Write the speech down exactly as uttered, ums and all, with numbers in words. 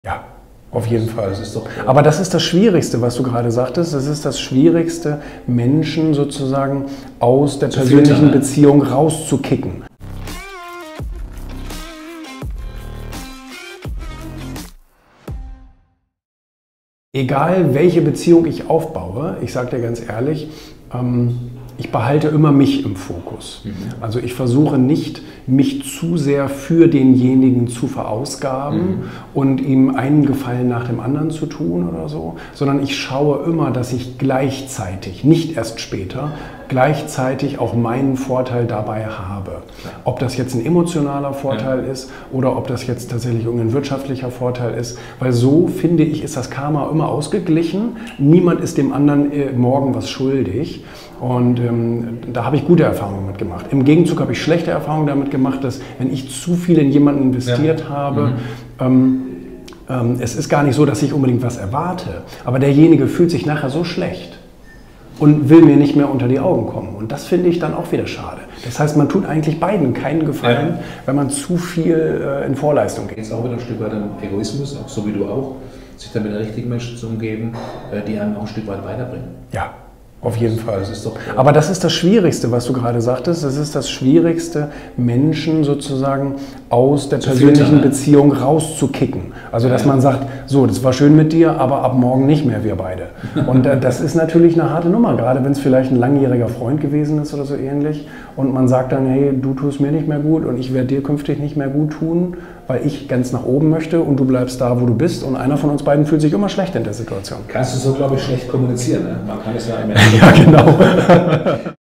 Ja, auf jeden Fall. Das ist doch, aber das ist das Schwierigste, was du gerade sagtest. Das ist das Schwierigste, Menschen sozusagen aus der persönlichen filtern, ne? Beziehung rauszukicken. Egal, welche Beziehung ich aufbaue, ich sage dir ganz ehrlich, ähm, ich behalte immer mich im Fokus. Mhm. Also ich versuche nicht, mich zu sehr für denjenigen zu verausgaben mhm. und ihm einen Gefallen nach dem anderen zu tun oder so, sondern ich schaue immer, dass ich gleichzeitig, nicht erst später, gleichzeitig auch meinen Vorteil dabei habe. Ob das jetzt ein emotionaler Vorteil ja. ist oder ob das jetzt tatsächlich irgendein wirtschaftlicher Vorteil ist, weil so, finde ich, ist das Karma immer ausgeglichen. Niemand ist dem anderen äh, morgen was schuldig. Und ähm, da habe ich gute Erfahrungen mit gemacht. Im Gegenzug habe ich schlechte Erfahrungen damit gemacht, dass wenn ich zu viel in jemanden investiert ja. habe, mhm. ähm, ähm, es ist gar nicht so, dass ich unbedingt was erwarte, aber derjenige fühlt sich nachher so schlecht und will mir nicht mehr unter die Augen kommen. Und das finde ich dann auch wieder schade. Das heißt, man tut eigentlich beiden keinen Gefallen, ja. wenn man zu viel äh, in Vorleistung geht. Jetzt auch wieder ein Stück weit am Egoismus, auch so wie du auch, sich dann mit den richtigen Menschen zu umgeben, äh, die einem auch ein Stück weit weiterbringen. Ja. Auf jeden Fall. Das ist doch, aber das ist das Schwierigste, was du gerade sagtest. Das ist das Schwierigste, Menschen sozusagen aus der persönlichen filtern, Beziehung rauszukicken. Also, dass ja. man sagt, so, das war schön mit dir, aber ab morgen nicht mehr, wir beide. Und äh, das ist natürlich eine harte Nummer, gerade wenn es vielleicht ein langjähriger Freund gewesen ist oder so ähnlich. Und man sagt dann, hey, du tust mir nicht mehr gut und ich werde dir künftig nicht mehr gut tun, weil ich ganz nach oben möchte und du bleibst da, wo du bist. Und einer von uns beiden fühlt sich immer schlecht in der Situation. Kannst du so, glaube ich, schlecht kommunizieren. Ne? Man kann es ja im Ja, genau.